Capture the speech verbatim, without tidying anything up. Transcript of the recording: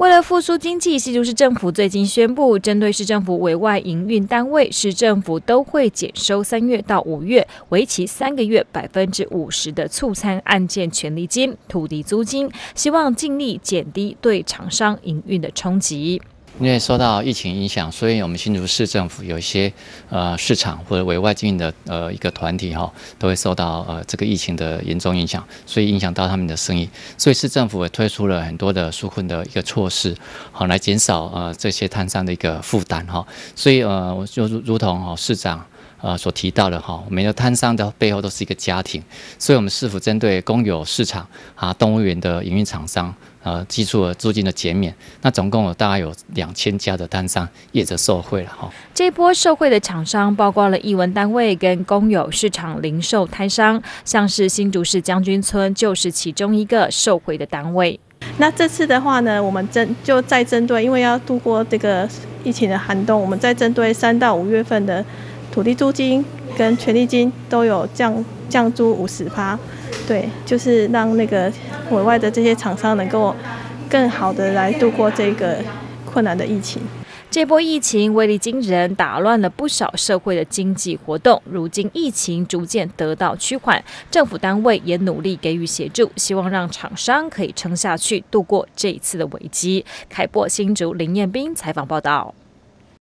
为了复苏经济，新竹市政府最近宣布，针对市政府委外营运单位，市政府都会减收三月到五月，为期三个月百分之五十的促参案件权利金、土地租金，希望尽力减低对厂商营运的冲击。 因为受到疫情影响，所以我们新竹市政府有一些呃市场或者委外经营的呃一个团体哈，都会受到呃这个疫情的严重影响，所以影响到他们的生意。所以市政府也推出了很多的纾困的一个措施，好来减少呃这些摊商的一个负担哈。所以呃我就如同哈市长。呃，所提到的哈，每个摊商的背后都是一个家庭，所以我们市府针对公有市场啊、动物园的营运厂商，呃，基础的租金的减免，那总共有大概有两千家的摊商业者受惠了哈。 这一波受惠的厂商包括了艺文单位跟公有市场零售摊商，像是新竹市将军村就是其中一个受惠的单位。 那这次的话呢，我们针就再针对，因为要度过这个疫情的寒冬，我们再针对三到五月份的土地租金跟权利金都有降降租五十趴，对，就是让那个委外的这些厂商能够更好的来度过这个困难的疫情。 这波疫情威力惊人，打乱了不少社会的经济活动。如今疫情逐渐得到趋缓，政府单位也努力给予协助，希望让厂商可以撑下去，度过这一次的危机。凯播新竹林彦斌采访报道。